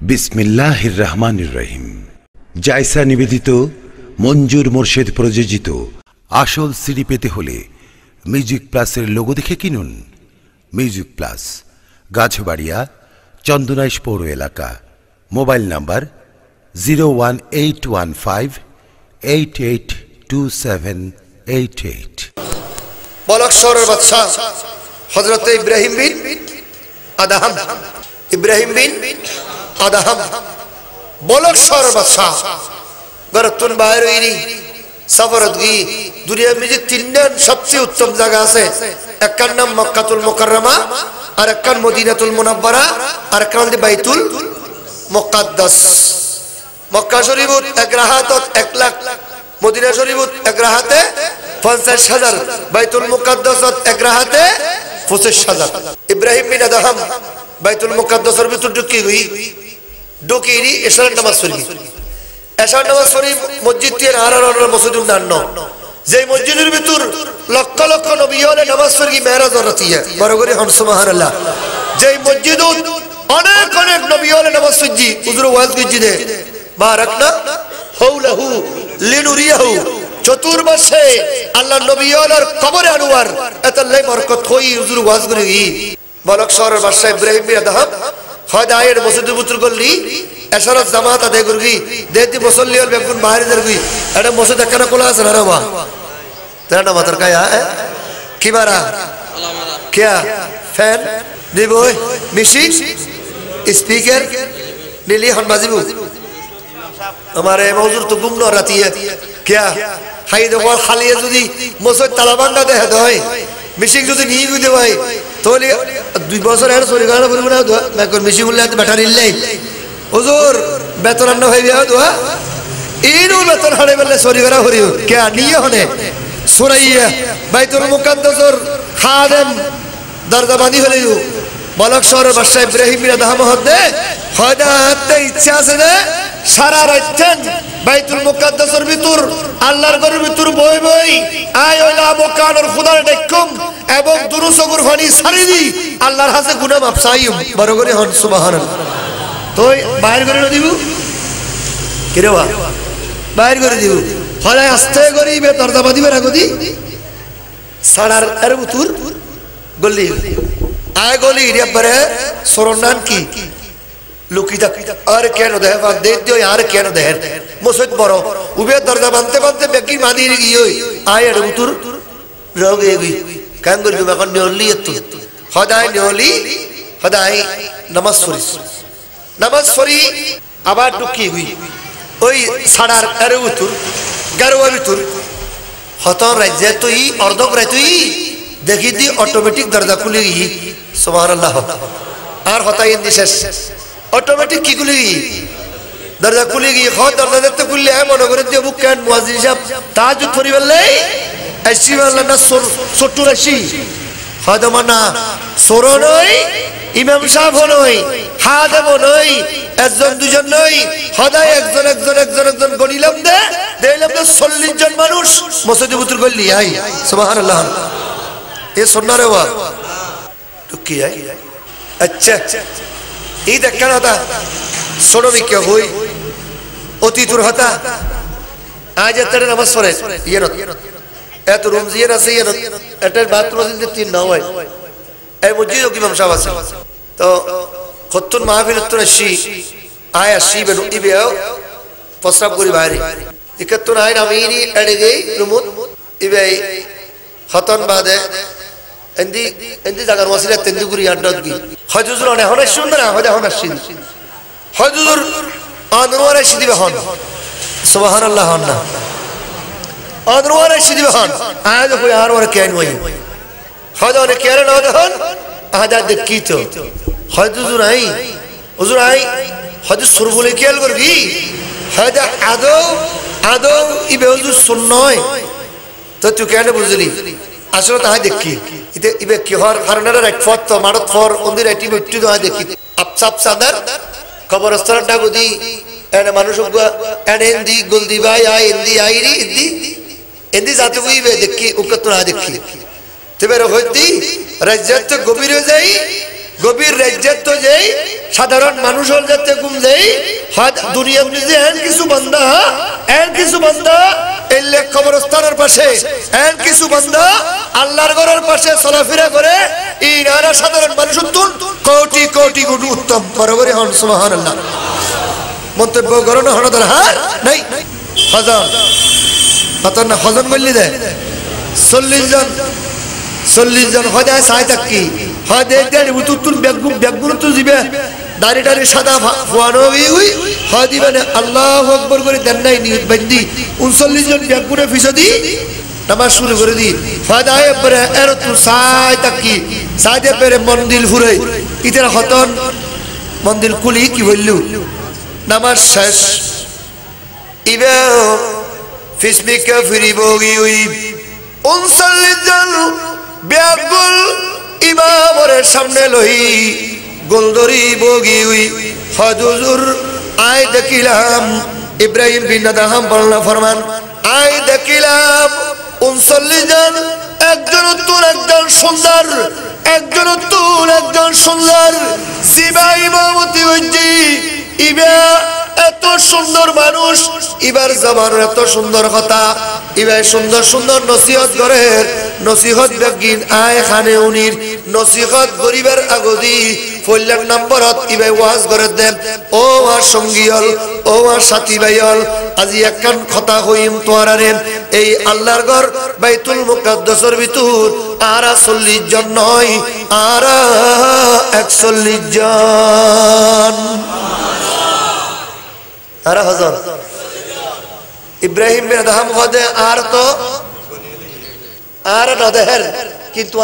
বিসমিল্লাহির রহমানির রহিম। জায়সা নিবেদিত মঞ্জুর মোর্শেদ প্রযোজিত আসল সিডি পেতে হলে মিউজিক প্লাসের লোগো দেখে কিনুন। মিউজিক প্লাস, গাছবাড়িয়া, চন্দনাইশ পৌর এলাকা। Mobile number 01815882788। বলক শহরের বাদশাহ হযরত ইব্রাহিম বিন আদহাম, ইব্রাহিম বিন আদহাম বলক শহরের বাদশাহ গরতুন বাইরে ইনি সফরত গি। দুনিয়ার মধ্যে তিনজন সবচেয়ে উত্তম জায়গা আছে। একখান নাম মক্কাতুল মুকাররমা, আর একখান মদিনাতুল মুনাওয়ারা, আর একখান বাইতুল মুকাদ্দাস। মক্কা শরীফত এক রাহাতত 1 লাখ, মদিনা শরীফত এক রাহাতে 50,000, বাইতুল মুকাদ্দাসত এক রাহাতে 25,000। ইব্রাহিম বিন আদহাম বাইতুল মুকাদ্দাসের ভিতর ঢুকিয়ে এশার নামাজ পড়ি। এশার নামাজ পড়ি মসজিদ দিয়ে আর মসজিদুল নান্ন, যে মসজিদের ভিতর লক্ষ লক্ষ নবী হলে নামাজ পড়ি মেরাজ রাতিয়া বড় করে হন সুবহানাল্লাহ। যে মসজিদুত অনেক অনেক নবী হলে নামাজ পড়ি হুজুর ওয়াজ গিজি দে বারাকনা হাওলাহু লিনুরিয়াহু। চতুর্মাসে আল্লাহ নবী হলের কবরে আনোয়ার এতলাই বরকত হই হুজুর ওয়াজ করে গি। বলক শহরের বাদশা ইব্রাহিম বিন আদহাম খয়দায়ের মসজিদের ভিতর গলি এশারাত জামাত আদায় করগি। দেতি মুসল্লি হল বেগুন বাইরে দরগি। এটা মসজিদ একখানা খোলা আছে না রে মা? তেরা মাতার কায়া কি মারা क्या फैन दिबोय मिशिक स्पीकर नीली हन बाजिबू हमारे मौजूद तो गुम न रहती है क्या हाई देखो खाली है जुदी मसजिद तालाबंदा दे है दोय मिशिक जुदी नहीं गुदे भाई तो ले 2 বছর এর সরি গানা বলবো না দোয়া मैं কোন মিশিক বললে তো ব্যাটারি লাই হুজুর বেতন ন হই বিয়া দোয়া ইনু বেতন হড়ে বললে সরি গানা হরিও क्या নিয়ে হনে সুরাইয়া বাইতুল মুকাদ্দাসর খাদেম দরজাবানি হলিও বলক শহরের বাদশা ইব্রাহিম বিন আদহাম হদে খয়দাতে ইচ্ছা আছে না সারা রাতন বাইতুল মুকাদ্দাসের ভিতর আল্লাহর ঘরের ভিতর বই বই আয় ওলা মুকানের খোদার দেখুম এবং দুরুসগুর ফানি সারি দি আল্লাহর হাতে গুনাহ মাফ চাইম বড় করে হন সুবহানাল্লাহ। তো বাইরে করে দিবু কিরে বা বাইরে করে দিবু হলে আস্তে গরিবে দরজাবাদি বেরা গদি সারার এর ভিতর গলি আয় গলি রে পরে সরনান কি লুকিতা আর কেন দেহ বাদ দে দিও আর কেন দেহ মসজিদ বড় উবে দরজা বানতে বানতে বেকি মাদি গিয়ে আয় এর ভিতর রগে গই কাম করি তুমি এখন নিয়লি এত খোদাই নিয়লি খোদাই নামাজ পড়ি আবার ঢুকি গই ওই সাড়ার এর ভিতর গারোয়া ভিতর হতর রাজ্যে তুই অর্ধক রায় তুই দেখি দি অটোমেটিক দরজা খুলে গিয়ে সুবহানাল্লাহ আর হতাই শেষ অটোমেটিক কি খুলে গিয়ে দরজা খুলে গিয়ে দরজা দেখতে খুললে মনে করে দিয়ে বুক কেন মুয়াজ্জিন সাহেব তাহাজ্জুদ পড়ি বললে আসি আল্লাহ না সত্তর আসি হয়তো মানা সরো নই ইমাম সাহেব নই খাদেম নই একজন দুজন নই সদায় একজন একজন একজন একজন গণিলাম দে দিলাম তো 40 জন মানুষ মসজিদের ভিতর গলি আই সুবহানাল্লাহ। ये सुनना रे वाह टुक्की है अच्छा ये देखना होता सुनो भी क्या हुई ओती तुर होता आज तेरे नमस पढ़े ये नो ए तो रूम ये ना सही है नो एटर बाथरूम से 3 ना हुआ ए मुझे जो कि ममशावा से तो खुत्तुन माहफिल तुन शी आया शी बनो इबे आओ पसराब गुरी बाहरी इकत्तुन आये नामीनी एडगे रूमुत इबे खतन बादे एंदी एंदी जाकर वसीले तेंदु गुरी अड्डत की हजूर ने होने सुंदर है होने शिद हजूर आदरवारे शिदी बहन सुबहानल्लाह हन्ना आदरवारे शिदी बहन आज कोई आदरवारे क्या नहीं हुई हजूर ने क्या ना दहन आज देखी तो हजूर आई हजूर सुरगुले क्या लगी हजूर आदो इबे हजूर सुन्नोय तो तू क्या नहीं बुझली আসলে তাই দেখি ইতে ইবে কি হর কারণের এক ফত মারত ফর ওন্দির এটি বিট্টু তো দেখি আপসাপ সাদার কবরস্থানটা গদি এনে মানুষ এনে ইন্দি গলদি ভাই আই ইন্দি আইরি ইন্দি জাতু ইবে দেখি উকত না দেখি তবে রহতি রাজ্যত গভীর হয়ে যাই গভীর রাজ্যের তো যেই সাধারণ মানুষের যাতে ঘুম দেই দুনিয়ার নিজে এন কিছু বান্দা এলে কবরস্থানের পাশে এন কিছু বান্দা আল্লাহর ঘরের পাশে চলাফেরা করে ইনারা সাধারণ মানুষ কোটি কোটি কোটি উত্তম বরাবর হন সুবহানাল্লাহ মন্তব্য করোনা হনদার হার নাই হজন হতন না হজন বললি দে 40 জন হদা সাই থাকি হদে দেন উতুতুল বেগুন তো দিবে দাড়ি সাদা ফুয়ানো হই হদি মানে আল্লাহু আকবার করে দেন নাই নিয়ত বন্দি 39 জন বেগুনে ফিসদি নামাজ শুরু করে দি ফাদায়ে পরে এর তো সাই থাকি সাইদে পরে মন্দির ফুরে ইতার হতন মন্দির কুলি কি বললু নামাজ শেষ ইবে ফিসমিকা ফিরি বগি হই 39 জন বেগুল ইমামের সামনে লই গোলদরি বগি হই হুজুর আয় দেখিলাম ইব্রাহিম বিন আদহাম বলনা ফরমান আয় দেখিলাম 39 জন একজন সুন্দর জিবা ইমামতি হইজি ইবা এত সুন্দর মানুষ ইবার জবানের এত সুন্দর কথা ইবার সুন্দর সুন্দর নসিহত করে নসিহত বেগিন আয় খানে উনির নসিহত গরিবের আগদি ফল্যাক নম্বরত ইবাই ওয়াজ করে দেন ও আর সঙ্গী হল ও আর সাথী ভাই হল আজি একখান কথা হইম তোয়ারে এই আল্লাহর ঘর বাইতুল মুকাদ্দাসের ভিতর আর 40 জন নয় আর 41 জন আর হযরত ইব্রাহিম বিন আদহাম হদে আর তো আর নদেহের কিন্তু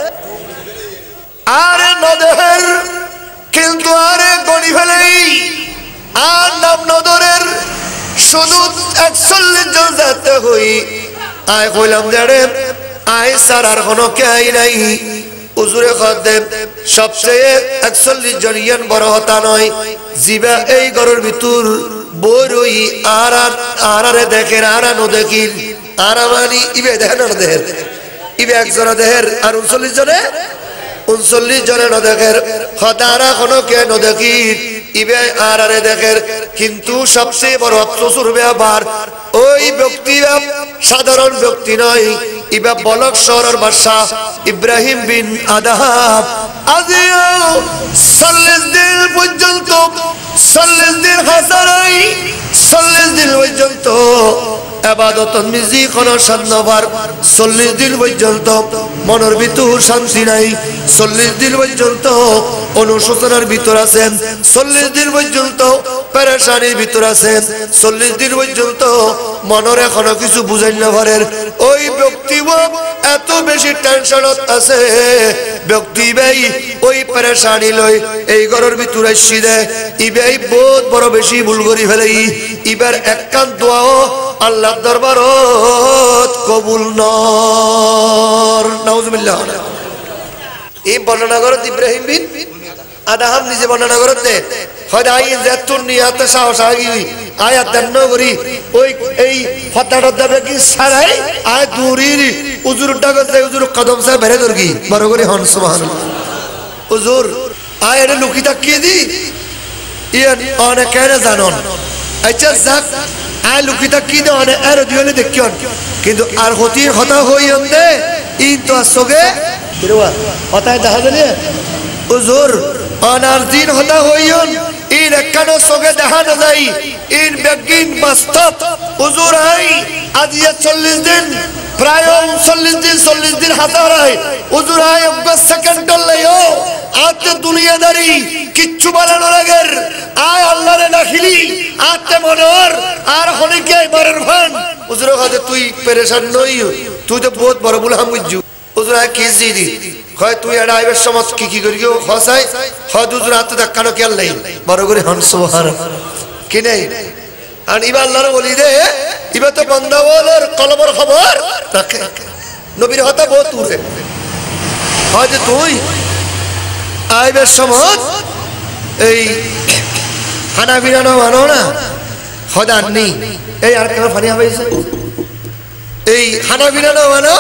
আরে নদেহের কিন্তু আরে গনি ফেলেই আর নাম নদরের শুধু 41 জন যেতে হই আয় কইলাম দেড়ে আয় সার আর কোনো কেই নাই হুজুরে খদেম সবচেয়ে 41 জন ইয়ান বড় হতা নয় জিবা এই ঘরের ভিতর বড়ই আরে দেখেন আর নো দেখিন আর মানি ইবে দেখেন না দেহের ইবে একজন দেহের আর 39 জনে নদেখের হতারা কোনো কে নদেখির ইবে আরে দেখের কিন্তু সবচেয়ে বড় আফসোসের ব্যাপার ওই ব্যক্তি সাধারণ ব্যক্তি নয় ইবা বলক শহরের বাদশা ইব্রাহিম বিন আদহাম আজিও 40 দিন পর্যন্ত 40 দিন হাজারাই 40 দিন পর্যন্ত ইবাদত মিজি কোন শান্তবার 40 দিন পর্যন্ত মনের ভিতর শান্তি নাই 40 দিন পর্যন্ত অনুশোচনার ভিতর আছেন 40 দিন পর্যন্ত পেরেশানির ভিতর আছেন 40 দিন পর্যন্ত মনের এখনো কিছু বুঝাই না পারেন ওই ব্যক্তি এত বেশি টেনশনত আছে ব্যক্তি ভাই ওই পেরেশানি লই এই ঘরের ভিতর আসি দেয় ইবাই বহুত বড় বেশি ভুল করি ফেলেই ইবার একখান দোয়াও আল্লাহর দরবারত কবুল নর নাউজুবিল্লাহ এই বর্ণনা করত ইব্রাহিম বিন আদহাম নিজে বর্ণনা করতে হদাই জাতুন নিয়াতে সাহস আগি আয়াত দন্ন করি ওই এই ফতাটা দেবে কি সারাই আয় দূরির হুজুরটা গছে হুজুর কদম সে বেরে দরগি বড় করে হন সুবহানাল্লাহ হুজুর আয় এর লুকি তাকিয়ে দি ইয়ান অনেক কেন জানন আচ্ছা যাক আয় লুকি তাকিয়ে দে অনেক আর দিলে দেখিয়ন কিন্তু আর হতি হতা হইয়ন দে ইন তো আসগে বিরওয়া হতায় দেখা গেলে হুজুর অনার দিন হতা হইয়ন ইন একখানো সগে দেখা না যাই ইন বেগিন বাস্তব হুজুর আই আজ 40 দিন প্রায় 40 দিন হাজার আয় হুজুর আয় 10 সেকেন্ড লইও আতে দুনিয়াদারি কিচ্ছু বানানো লাগের আয় আল্লাহরে নাখিলি আতে মনোর আর হনিকে মারের ভান হুজুর কাছে তুই পেরেশান নই তুই তো বহুত বড় বুলহাম বুঝু হুজুর আয় কি জিদি কয় তুই এর আইবের সমত কি করিও খসাই হয় হুজুর হাতে দেখানো কেন নাই বড় করে হন সুবহানাল্লাহ কি নাই আর ইবা আল্লাহর ওলি দে ইবা তো বান্দা ওয়ালার কলমের খবর রাখে নবীর হতা বহুত দূরে হয় যে তুই আইবের সমত এই খানা বিরানো মানো না খদার নেই এই আর কেন ফানি হয়েছে এই খানা বিরানো মানো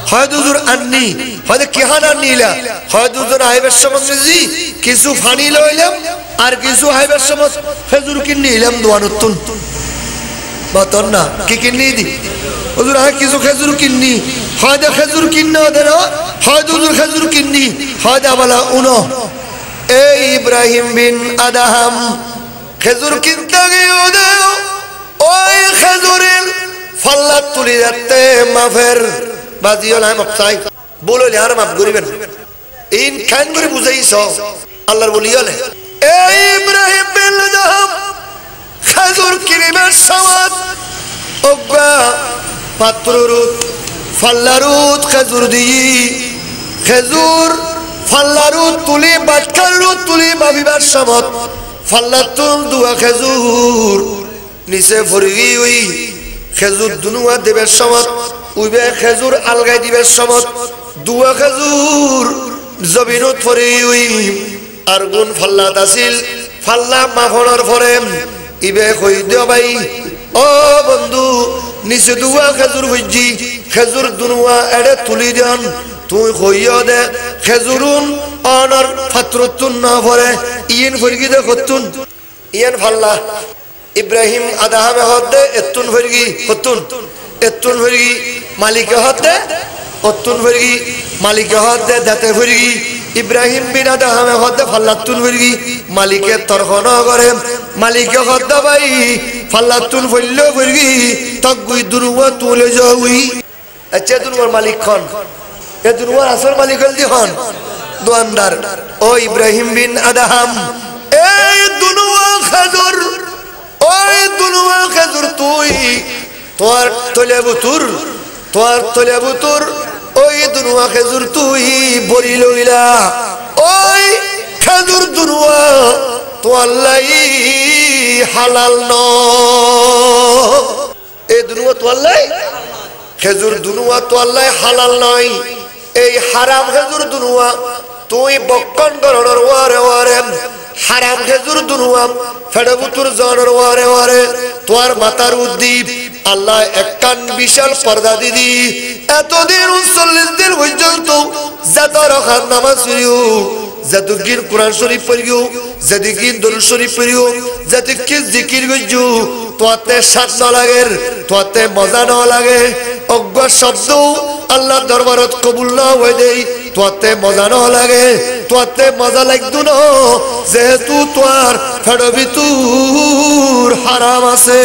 হয় দুজুর আননি হয় কিহানা নিলা হয় দুজন আইবের সমজি কিছু ফানি লইলাম আর কিছু আইবের সমজ খেজুর কিনে নিলাম দোয়ানুতুন বাতন না কি কিনে দি হুজুর আয় কিছু খেজুর কিন্নি হয় খেজুর কিন্না ওদের হয় দুজুর খেজুর কিন্নি হয় বালা উনো এই ইব্রাহিম বিন আদহাম খেজুর কিনতে গিয়ে দেও ওই খেজুরের ফাল্লা তুলি যাতে মাফের বাজিও নাই মাপ চাই বলে আর মাপ করিবেন ইন খান করে বুঝাইছ আল্লাহর বলিয়ালে এই ইব্রাহিম বিন আদহাম খেজুর কিনিবার সময় ওগা পাত্ররুত ফাল্লারুত খেজুর দিই খেজুর ফাল্লারুত তুলি বাটকারুত তুলি ভাবিবার সময় ফাল্লাতুল দুয়া খেজুর নিচে ভরি ওই খেজুর দুনুয়া দেবের সময় উইবে খেজুর আলগাই দিবের সময় দুয়া খেজুর জমিনত ভরি ওই আর গুণ ফাল্লাত আছিল ফাল্লা মাখনের ভরে ইবে কই দিও ভাই ও বন্ধু নিচে দুয়া খেজুর হইজি খেজুর দুনুয়া এড়ে তুলি দেন তুই কইও দে খেজুরুন অনর ফাত্রতুন না ভরে ইয়েন ফরগি দে কতুন ইয়েন ফাল্লা ইব্রাহিম আদহামে হদে এতুন ফরগি কতুন এতুন ফরগি মালিকে হদে অতুন ফরগি মালিকে হদে দাতে ফরগি ইব্রাহিম বিন আদহামে হদে ফাল্লাতুন ফরগি মালিকে তরখনা করে মালিকে হদে ভাই ফাল্লাতুন ফইল ফরগি তগুই দুরুয়া তুলে যাউই আচ্ছা দুরুয়ার মালিক খন এ দুরুয়ার আসল মালিক হল দি হন দোয়ানদার ও ইব্রাহিম বিন আদহাম এই দুনুয়া খেজুর ওই দুনুয়া খেজুর তুই তোর তলে বুতুর ওই দুনুয়া খেজুর তুই বরি লইলা ওই খেজুর দুনুয়া তো আল্লাহ হালাল ন এই দুনুয়া তো আল্লাহ খেজুর দুনুয়া তো আল্লাহ হালাল নয় এই হারাম খেজুর দুনুয়া তুই বক্কন গরণর ওয়ারে ওয়ারে হারাম খেজুর দুনুয়া ফেডবুতুর জনের ওয়ারে ওয়ারে তোর মাতার উদ্দীপ আল্লাহ একখান বিশাল পর্দা দিদি এতদিন 39 দিন পর্যন্ত যত রখাত নামাজ পড়িও যতদিন কোরআন শরীফ পড়িও যতদিন দরুদ শরীফ পড়িও যতদিন জিকির গজু তোতে স্বাদ না লাগে তোতে মজা না লাগে অজ্ঞ শব্দ আল্লাহর দরবারত কবুল না হয়ে দেই তোতে মজা না লাগে তোতে মজা লাগতো না যেহেতু তোর ফেডবিতুর হারাম আছে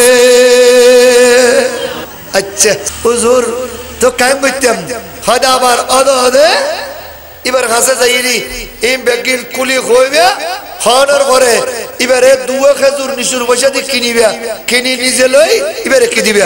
আচ্ছা হুজুর তো কাম করতাম হয়তো আবার অদে এবার হাসে যাইনি এই বেগিন কুলি হইবে হওয়ার পরে এবারে দুয়া খেজুর নিশুর পয়সা দিয়ে কিনিবা কিনি নিজে লই এবারে কি দিবা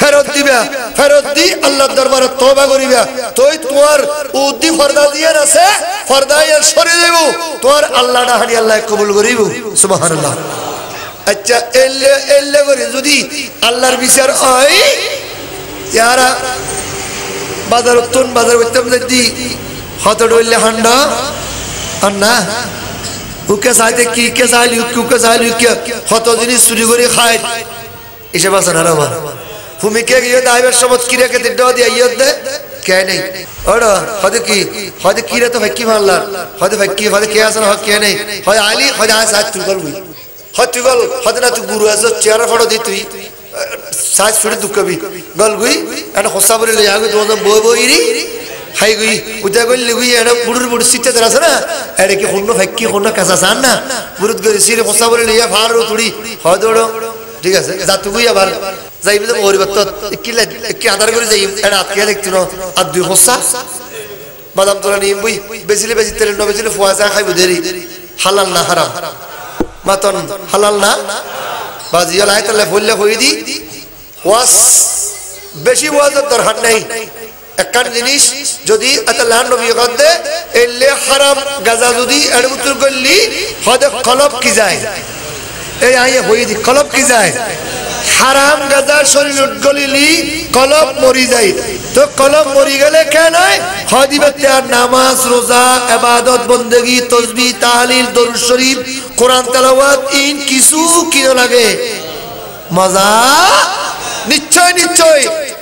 ফেরত দি আল্লাহর দরবারে তওবা করিবা তুই তোমার উদ্দি ফরদা দিয়ে আছে ফরদা এর সরে দেব তোর আল্লাহ না হানি আল্লাহ কবুল করিব সুবহানাল্লাহ আচ্ছা এল্লে করে যদি আল্লাহর বিচার হয় যারা বাজার করতাম যদি হত ডইলে হান্ডা আর না উকে চাইতে কি কে চাইলি উকে চাইলি হত জিনিস চুরি করে খায় এসব আছে না আমার ভূমিকে গিয়ে দাইবের সময় কিরে কে দিন দিয়ে ইয়ে দে কে নেই ওরা হয়তো কি রে তো ভাই মারলার হয়তো কে আছে না কে নেই হয় আলি হয় আয় সাজ তুই গল হয় তুই গল হয়তো না তুই গুরু আছে চেয়ার ফটো দি তুই সাজ ফিরে দুঃখ কবি গল গুই একটা হোসা বলে লই আগে তোমাদের বইরি হাই গুই উদা গলি গুই এটা বুড়ুর সিটে ধরা আছে না এটা কি হন্য ফাইকি হন্য কাঁচা চান না বুড়ুত গলি সিরে হোসা বলে লইয়া ফারো তুড়ি হয় দৌড়ো ঠিক আছে যা তুই আবার যাইবি তো পরিবর্তন কি আধার করে যাই এটা আটকে লিখতো না আর দুই হোসা বাদাম তোরা নিয়ে বই বেচিলে তেল ন বেচিলে ফোয়া চা খাইব দেরি হালাল না হারাম মাতন হালাল না বাজিয়া লাই তাহলে বললে হই দি ওয়াস বেশি ওয়াজের দরকার নাই একখান জিনিস যদি আল্লাহ নবী কদে এলে হারাম গাজা যদি এড়মুতুর গল্লি হদে কলব কি যায় এই আইয়ে হই দি কলব কি যায় হারাম গাজা শরীর গলিলি কলব মরি যায় তো কলব মরি গেলে কেন হদিবে আর নামাজ রোজা ইবাদত বندگی তাসবিহ তাহলিল দরুদ শরীফ কোরআন তেলাওয়াত ইন কিছু কি লাগে মজা নিশ্চয়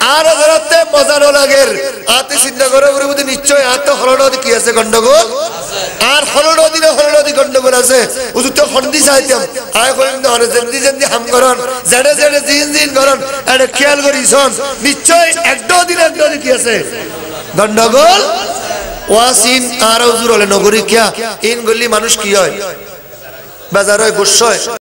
আর হযরতে মজা ন লাগের আতে চিন্তা করে ওর মধ্যে নিশ্চয় আতে হলনদি কি আছে গন্ডগোল আর হলনদি গন্ডগোল আছে হুজুর তো হন্দি চাইতাম আয় করেন না হরে জেন্দি হাম করন জেডে জিন করন এটা খেয়াল করিছন নিশ্চয় একটা দিন কি আছে গন্ডগোল ওয়াসিন আর হুজুর হলে নগরী কিয়া ইন গলি মানুষ কি হয় বাজার হয় গোশ হয়